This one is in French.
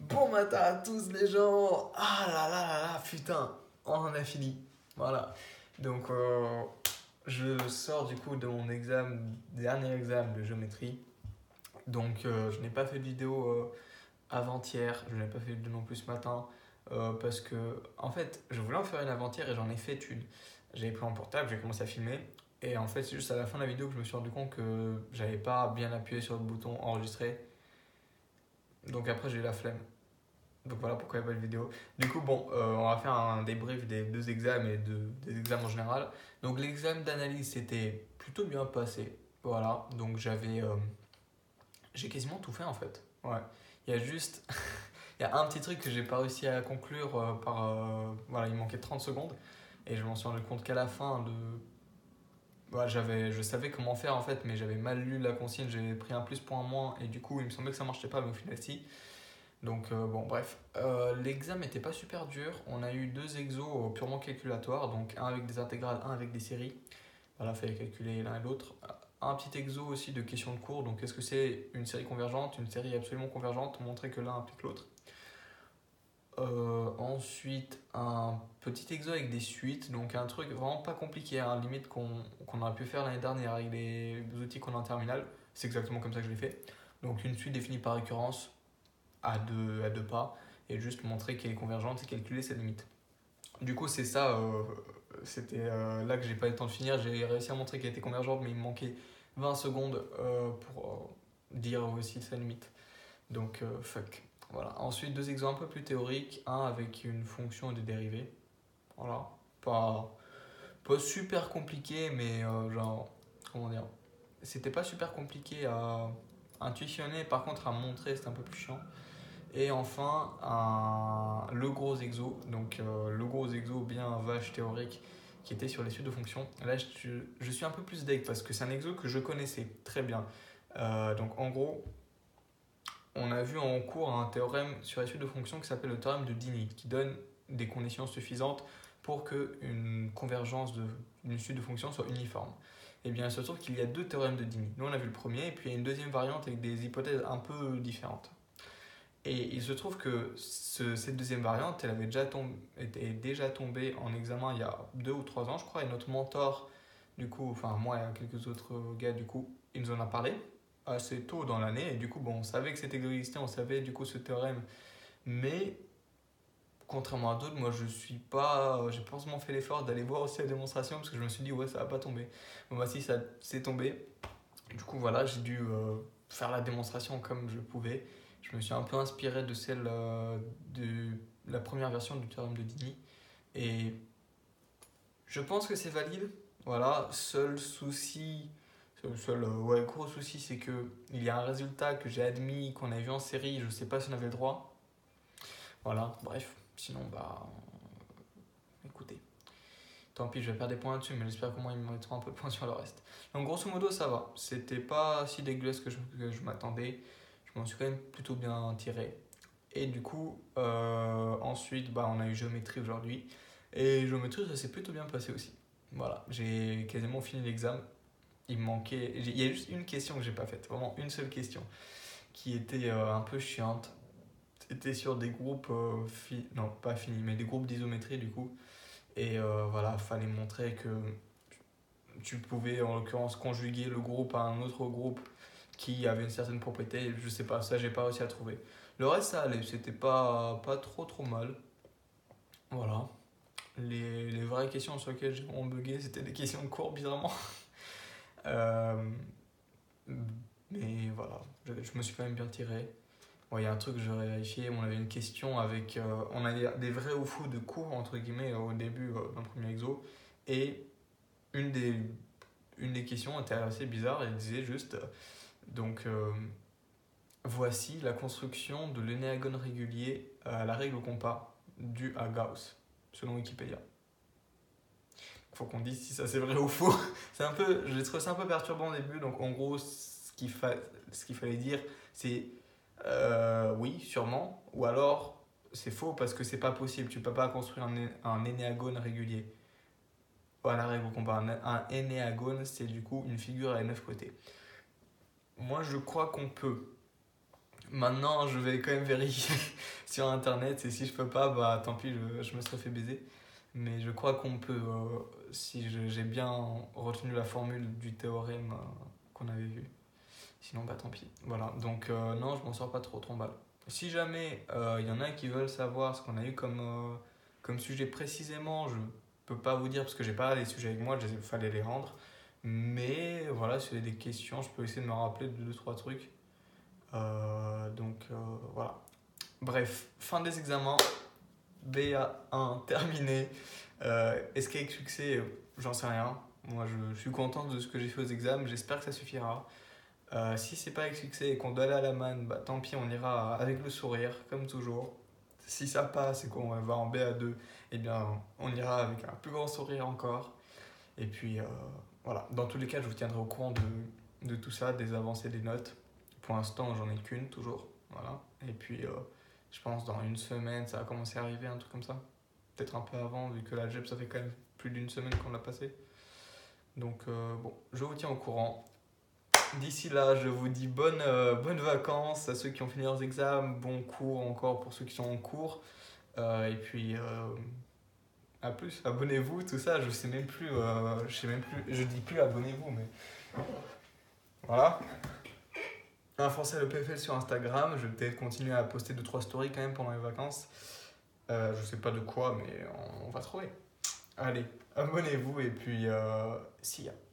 Bon matin à tous les gens. Ah là là là là, putain, on en a fini. Voilà. Donc je sors du coup de mon dernier examen de géométrie. Donc je n'ai pas fait de vidéo avant-hier, je n'ai pas fait de vidéo non plus ce matin. Parce que en fait, je voulais en faire une avant-hier et j'en ai fait une. J'avais pris mon portable, j'ai commencé à filmer. Et en fait, c'est juste à la fin de la vidéo que je me suis rendu compte que j'avais pas bien appuyé sur le bouton enregistrer. Donc après, j'ai eu la flemme. Donc voilà pourquoi il n'y a pas de vidéo. Du coup, bon, on va faire un débrief des deux examens et des examens en général. Donc l'examen d'analyse s'était plutôt bien passé. Voilà, donc j'ai quasiment tout fait en fait. Ouais. Il y a juste, il y a un petit truc que j'ai pas réussi à conclure voilà, il manquait 30 secondes. Et je m'en suis rendu compte qu'à la fin de... Ouais, je savais comment faire en fait, mais j'avais mal lu la consigne, j'avais pris un plus pour un moins, et du coup il me semblait que ça marchait pas, mais au final si. Donc bon bref, l'examen n'était pas super dur, on a eu deux exos purement calculatoires, donc un avec des intégrales, un avec des séries. Voilà, il fallait calculer l'un et l'autre. Un petit exo aussi de questions de cours, donc qu'est-ce que c'est une série convergente, une série absolument convergente, montrer que l'un implique l'autre. Ensuite, un petit exo avec des suites, donc un truc vraiment pas compliqué, hein, limite qu'on aurait pu faire l'année dernière avec les outils qu'on a en terminale. C'est exactement comme ça que je l'ai fait. Donc une suite définie par récurrence à deux pas et juste montrer qu'elle est convergente et calculer ses limites. Du coup, c'est ça, c'était là que j'ai pas eu le temps de finir. J'ai réussi à montrer qu'elle était convergente, mais il me manquait 20 secondes pour dire aussi sa limite. Donc, fuck. Voilà. Ensuite, deux exemples un peu plus théoriques. Un avec une fonction et des dérivés. Voilà. Pas super compliqué, mais genre, comment dire, c'était pas super compliqué à intuitionner. Par contre, à montrer, c'était un peu plus chiant. Et enfin, le gros exo, donc le gros exo bien vache théorique qui était sur les suites de fonctions. Là, je suis un peu plus deg parce que c'est un exo que je connaissais très bien. Donc en gros, on a vu en cours un théorème sur les suites de fonctions qui s'appelle le théorème de Dini, qui donne des conditions suffisantes pour qu'une convergence d'une suite de fonctions soit uniforme. Et bien, il se trouve qu'il y a deux théorèmes de Dini. Nous, on a vu le premier, et puis il y a une deuxième variante avec des hypothèses un peu différentes. Et il se trouve que cette deuxième variante, elle avait était déjà tombée en examen il y a 2 ou 3 ans, je crois, et notre mentor, du coup, enfin moi et quelques autres gars, du coup, il nous en a parlé assez tôt dans l'année, et du coup, bon, on savait que c'était existait, on savait du coup ce théorème, mais contrairement à d'autres, moi je suis pas, j'ai pas forcément fait l'effort d'aller voir aussi la démonstration, parce que je me suis dit, ouais, ça va pas tomber. Bon, bah si, ça c'est tombé, du coup, voilà, j'ai dû faire la démonstration comme je pouvais. Je me suis un peu inspiré de celle de la première version du théorème de Dini. Et je pense que c'est valide. Voilà, seul souci, ouais, gros souci, c'est que il y a un résultat que j'ai admis, qu'on a vu en série, je sais pas si on avait le droit. Voilà, bref, sinon, bah, écoutez. Tant pis, je vais perdre des points là-dessus, mais j'espère qu'au moins ils me mettront un peu de points sur le reste. Donc grosso modo, ça va. C'était pas si dégueulasse que je m'attendais. Je m'en suis quand même plutôt bien tiré. Et du coup, ensuite, bah, on a eu géométrie aujourd'hui. Et géométrie, ça s'est plutôt bien passé aussi. Voilà, j'ai quasiment fini l'examen. Il me manquait. Il y a juste une question que j'ai pas faite, vraiment une seule question, qui était un peu chiante. C'était sur des groupes, non pas finis, mais des groupes d'isométrie du coup. Et voilà, fallait montrer que tu pouvais en l'occurrence conjuguer le groupe à un autre groupe qui avait une certaine propriété. Je sais pas, ça j'ai pas réussi à trouver. Le reste ça allait, c'était pas trop mal. Voilà. Les vraies questions sur lesquelles j'ai vraiment bugué, c'était des questions de cours bizarrement. Euh, mais voilà, je me suis quand même bien tiré. Bon, il y a un truc que j'aurais vérifié, on avait une question avec... on a des vrais ou faux de cours, entre guillemets, au début d'un premier exo. Et une des, une des questions était assez bizarre, elle disait juste, donc, voici la construction de l'énéagone régulier à la règle au compas due à Gauss, selon Wikipédia. Il faut qu'on dise si ça c'est vrai ou faux. C'est un peu, je l'ai trouvé ça un peu perturbant au début, donc en gros, ce qu'il fallait dire, c'est oui, sûrement, ou alors c'est faux parce que c'est pas possible, tu peux pas construire un énéagone régulier. Voilà, la règle au compas. Un énéagone, c'est du coup une figure à 9 côtés. Moi, je crois qu'on peut. Maintenant, je vais quand même vérifier sur internet et si je peux pas, bah tant pis, je me serais fait baiser. Mais je crois qu'on peut, si j'ai bien retenu la formule du théorème qu'on avait vu. Sinon, bah tant pis. Voilà, donc non, je m'en sors pas trop mal. Si jamais il y en a qui veulent savoir ce qu'on a eu comme sujet précisément, je peux pas vous dire parce que j'ai pas les sujets avec moi, il fallait les rendre. Mais voilà, si vous avez des questions, je peux essayer de me rappeler de 2-3 trucs. Voilà. Bref, fin des examens, BA1 terminé. Est-ce qu'avec succès, j'en sais rien. Moi, je suis content de ce que j'ai fait aux examens, j'espère que ça suffira. Si c'est pas avec succès et qu'on doit aller à la manne, bah tant pis, on ira avec le sourire, comme toujours. Si ça passe et qu'on va en BA2, eh bien, on ira avec un plus grand sourire encore. Et puis, voilà. Dans tous les cas, je vous tiendrai au courant de tout ça, des avancées des notes. Pour l'instant, j'en ai qu'une, toujours. Voilà. Et puis, je pense dans une semaine, ça va commencer à arriver, un truc comme ça. Peut-être un peu avant, vu que l'algèbre, ça fait quand même plus d'une semaine qu'on l'a passé. Donc, bon, je vous tiens au courant. D'ici là, je vous dis bonnes vacances à ceux qui ont fini leurs examens, bon cours encore pour ceux qui sont en cours. Et puis, à plus, abonnez-vous, tout ça, je sais même plus, je dis plus abonnez-vous, mais voilà. Un Français le PFL sur Instagram, je vais peut-être continuer à poster 2-3 stories quand même pendant les vacances. Je sais pas de quoi, mais on va trouver. Allez, abonnez-vous et puis, see ya.